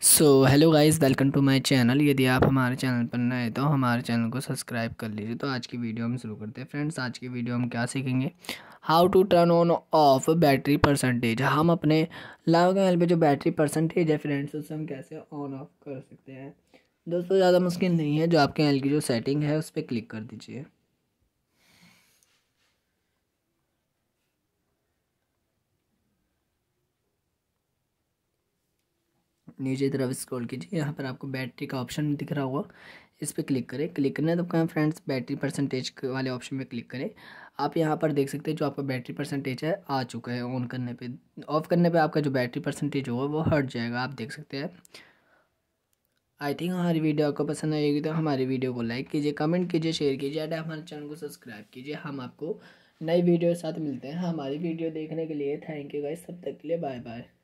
So hello guys, welcome to my channel. यदि आप हमारे चैनल पर नए हैं तो हमारे चैनल को सब्सक्राइब कर लीजिए। तो आज की वीडियो हम शुरू करते हैं फ्रेंड्स। आज की वीडियो हम क्या सीखेंगे, how to turn on off battery percentage. हम अपने लाइव मोबाइल पे जो बैटरी परसेंटेज है फ्रेंड्स, उसे हम कैसे ऑन ऑफ कर सकते हैं। दोस्तों ज़्यादा मुश्किल नहीं है, जो आपके मोबाइल की जो सेटिंग है उस पर क्लिक कर दीजिए। नीचे तरफ स्क्रॉल कीजिए, यहाँ पर आपको बैटरी का ऑप्शन दिख रहा होगा, इस पर क्लिक करें। क्लिक करना है तो क्या फ्रेंड्स, बैटरी परसेंटेज वाले ऑप्शन पे क्लिक करें। आप यहाँ पर देख सकते हैं जो आपका बैटरी परसेंटेज है आ चुका है। ऑन करने पे, ऑफ करने पे आपका जो बैटरी परसेंटेज होगा वो हट जाएगा, आप देख सकते हैं। आई थिंक हमारी वीडियो आपको पसंद आएगी तो हमारी वीडियो को लाइक कीजिए, कमेंट कीजिए, शेयर कीजिए और हमारे चैनल को सब्सक्राइब कीजिए। हम आपको नई वीडियो के साथ मिलते हैं। हमारी वीडियो देखने के लिए थैंक यू गाइस। तब तक के लिए बाय बाय।